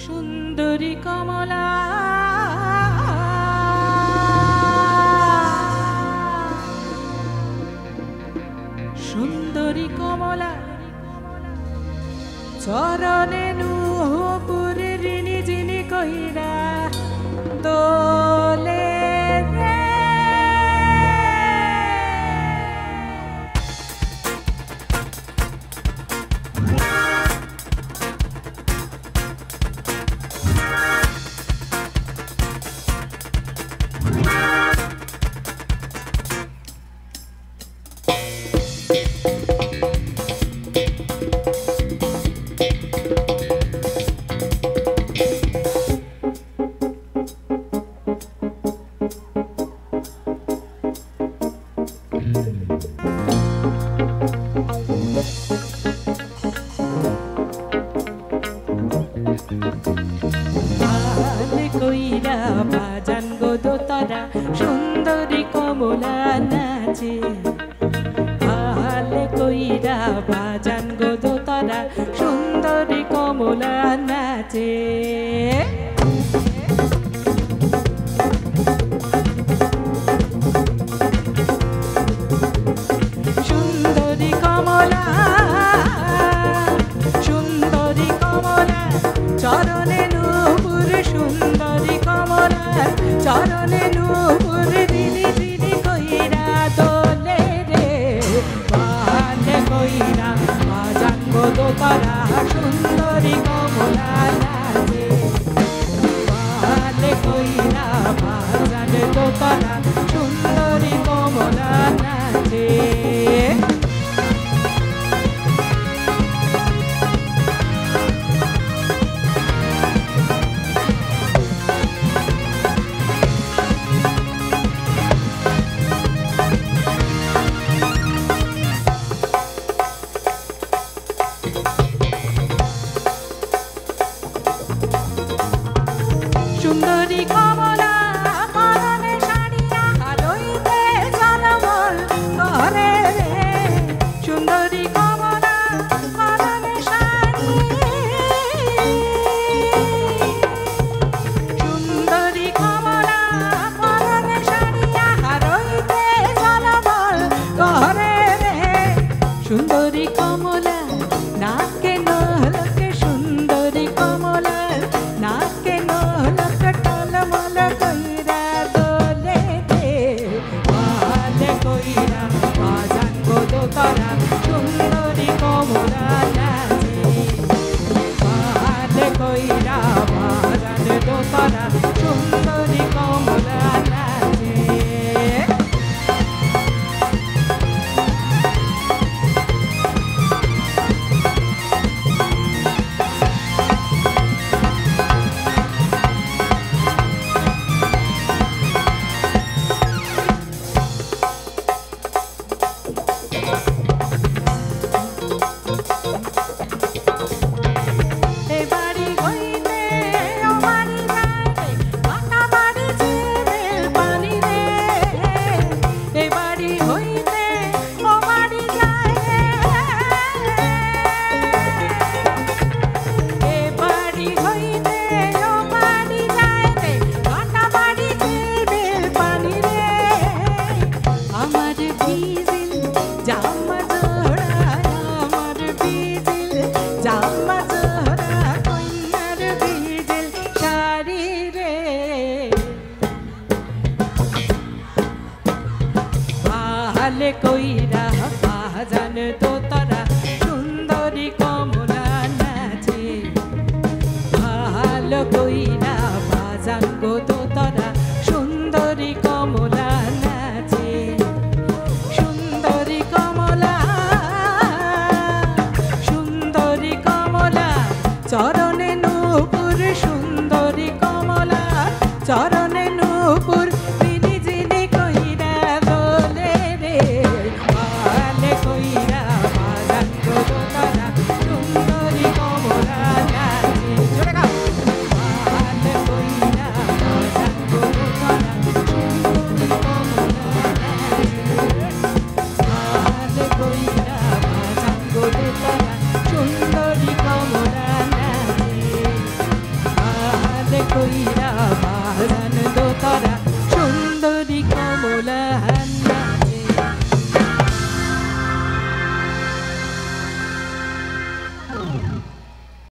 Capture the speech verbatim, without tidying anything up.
সুন্দরী কমলা সুন্দরী কমলা চরণে নুপুরে ঋণী যিনি কইরা দোলে কইরা বাজান গো দোতারা সুন্দরী কমলা নাচে হালে কইরা বাজান গো দোতারা সুন্দরী কমলা নাচে সুন্দরী কমলা সুন্দরী কমলা চরণে সুন্দরী কমলা চরণে নূপুর দিদি দিদি কইরা দোলে রে বালে কইরা বাজান গো দোতারা সুন্দরী কমলা নাচে বালে কইরা বাজান দোতারা সুন্দরী কমলা নাচে সুন্দরী কমলা পরনে শাড়িয়া হালইতে ঝলমল করে রে সুন্দরী কমলা পরনে শাড়ি সুন্দরী কমলা পরনে শাড়িয়া হালইতে ঝলমল করে রে সুন্দরী কমলা নাকে নলকে সুন্দরী কমলা নাকে টলমল কইরা দোলে দে বালে কইরা বাজান গো দোতারা সুন্দরী কমলা নাচে বালে কইরা বাজান দোতারা সুন্দরী কমলা নাচে হালে কইরা বাজান দোতারা সুন্দরী কমলা নাচে ভালো কইরা বাজান গো দোতারা সুন্দরী কমলা নাচে সুন্দরী কমলা সুন্দরী কমলা চরণে নূপুর সুন্দরী কমলা চরণে নূপুর যিনি যিনি কইরা দোলে রে বালে কইরা বাজান গো দোতারা সুন্দরী কমলা নাচে জোরে গাও বালে কইরা বাজান গো দোতারা সুন্দরী কমলা নাচে বালে কইরা বাজান গো দোতারা সুন্দরী কমলা নাচে কইরা